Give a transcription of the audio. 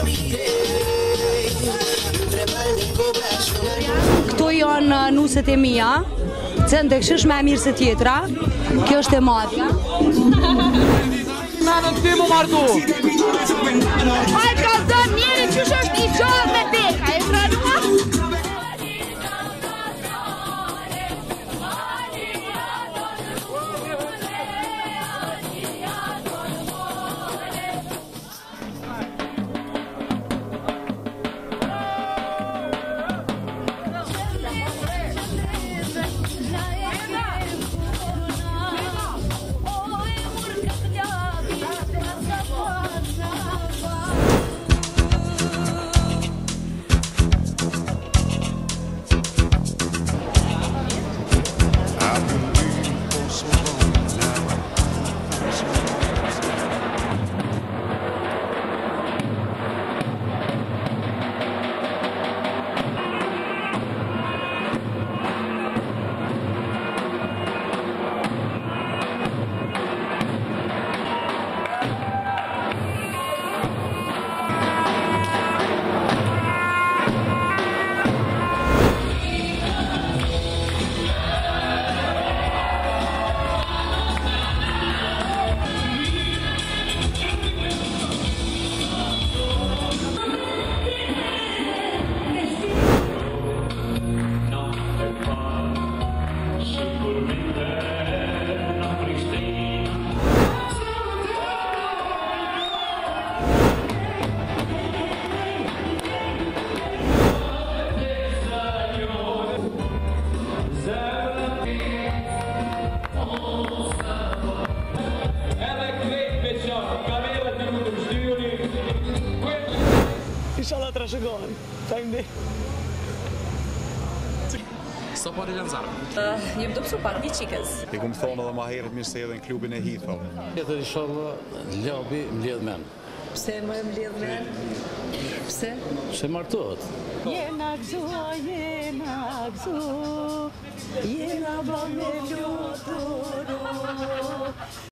Këto janë nuset e mia, që në të këshish me mirë se tjetra, kjo është e madhja. Na në këti mu martu! Hajt ka zënë njeri qësh është i gjohë me beka, e pranua? Inshallah të rashëgohen. Sa po realizar? Jem do pësu pak një qikës. I kumë thonë edhe ma herët mirë se edhe në klubin e Hitho. Tjetër inshallah Ljabi mbledh men. Pse më mbledh men? Pse? Se martohet. Jena gëzu, jena bë me luturu.